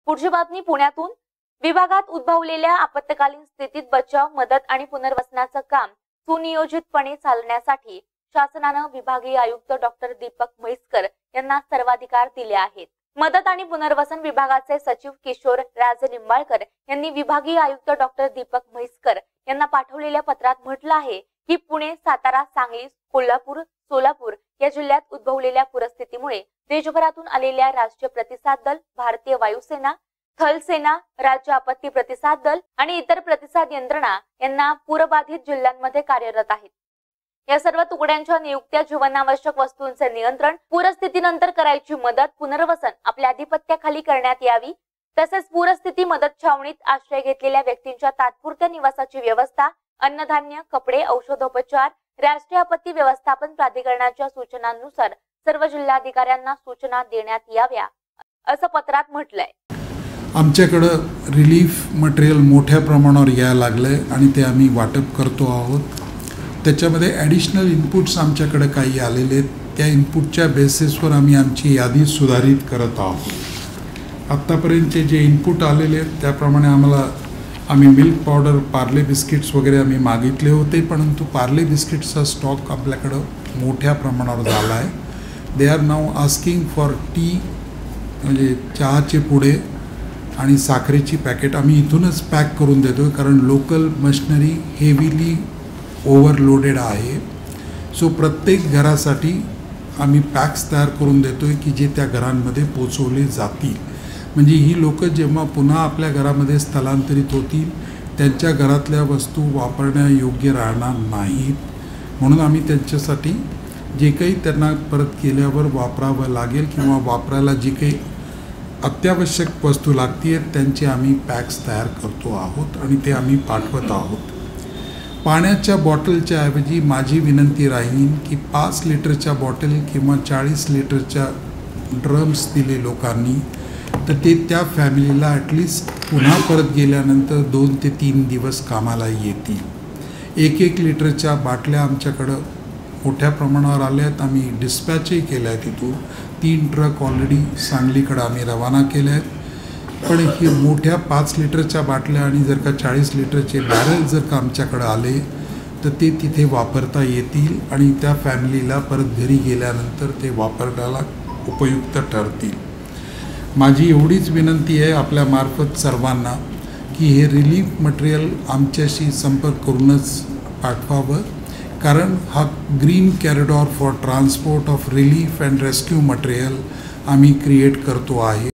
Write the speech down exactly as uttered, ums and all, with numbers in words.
पुढची बातमी पुण्यातून। विभागात उद्भवलेल्या आपत्कालीन स्थितीत बचाव, मदत आणि पुनर्वसनाचं काम सुनियोजितपणे चालण्यासाठी शासनाने विभागीय आयुक्त डॉक्टर दीपक म्हैसकर यांना सर्वाधिकार दिले आहेत। मदत आणि पुनर्वसन विभागाचे सचिव किशोर राजे निंबाळकर यांनी विभागीय आयुक्त डॉक्टर दीपक म्हैसकर यांना पाठवलेल्या पत्रात म्हटलं आहे की पुणे, सातारा, सांगली, कोल्हापूर, सोलापूर या जिल्ह्यात उद्भवलेल्या पूरस्थितीमुळे देशभरातून आलेल्या राष्ट्रीय प्रतिसाद दल, भारतीय वायुसेना, थलसेना, राज्य आपत्ती प्रतिसाद दल आणि इतर प्रतिसाद यंत्रणा यांना पूरबाधित जिल्ह्यांमध्ये कार्यरत आहेत। या सर्व तुकड्यांच्या नियुक्त्या, जीवनावश्यक वस्तूंचे नियंत्रण, पूरस्थितीनंतर करायची मदत, पुनर्वसन आपल्या अधिपत्याखाली करण्यात यावी। तसेच पूरस्थिती मदत छावणीत आश्रय घेतलेल्या व्यक्तींच्या तात्पुरत्या निवासाची व्यवस्था, अन्नधान्य, कपडे, औषधोपचार, राष्ट्रीय आपत्ती व्यवस्थापन प्राधिकरणाच्या सूचनांनुसार सर्व जिल्हाधिकाऱ्यांना सूचना देण्यात याव्या, असं पत्रात म्हटलंय। आमच्याकडे रिलीफ मटेरियल मोठ्या प्रमाणावर यायला लागलंय आणि ते आम्ही वाटप करतो आहोत। त्याच्यामध्ये ॲडिशनल इनपुट्स आमच्याकडे काही आलेले आहेत, त्या इनपुटच्या बेसिसवर आम्ही आमची यादी सुधारित करत आहोत। आत्तापर्यंतचे जे इनपुट आलेले आहेत त्याप्रमाणे आम्हाला आम्ही मिल्क पावडर, पार्ले बिस्किट्स वगैरे आम्ही मागितले होते, परंतु पार्ले बिस्किट्सचा स्टॉक आपल्याकडं मोठ्या प्रमाणावर झाला आहे। They are now asking for tea, म्हणजे चहाचे पुडे आणि साखरेची पॅकेट आम्ही इथूनच पॅक करून देतो, कारण लोकल मशिनरी हेवीली ओव्हरलोडेड आहे। सो प्रत्येक घरासाठी आम्ही पॅक्स तयार करून देतो आहे की जे त्या घरांमध्ये पोचवले जातील, म्हणजे ही लोक जेव्हा पुन्हा आपल्या घरामध्ये स्थलांतरित होतील त्यांच्या घरातल्या वस्तू वापरण्यायोग्य राहणार नाहीत। म्हणून आम्ही त्यांच्यासाठी जे काही त्यांना परत केल्यावर वापरावं लागेल किंवा वापरायला जी काही अत्यावश्यक वस्तू लागतील त्यांचे आम्ही पॅक्स तयार करतो आहोत आणि ते आम्ही पाठवत आहोत। पाण्याच्या बॉटलच्या ऐवजी माझी विनंती राहील की पाच लिटरच्या बॉटल किंवा चाळीस लिटरच्या ड्रम्स दिले लोकांनी तर ते त्या फॅमिलीला ॲटलिस्ट पुन्हा परत गेल्यानंतर दोन ते तीन दिवस कामाला येतील। एक एक लिटरच्या बाटल्या आमच्याकडं मोठ्या प्रमाणावर आल्या आहेत, आम्ही डिस्पॅचही केलं आहे। तिथून तीन ट्रक ऑलरेडी सांगलीकडं आम्ही रवाना केले आहेत। पण हे मोठ्या पाच लिटरच्या बाटल्या आणि जर का चाळीस लिटरचे बॅरल जर का आमच्याकडे आले तर ते तिथे वापरता येतील आणि त्या फॅमिलीला परत घरी गेल्यानंतर ते वापरायला उपयुक्त ठरतील। माझी एवढीच विनंती आहे आपल्या मार्फत सर्वांना की हे रिलीफ मटेरियल आमच्याशी संपर्क करूनच पाठवावं, कारण हा green corridor for transport of relief and rescue material आम्ही क्रिएट करतो आहे।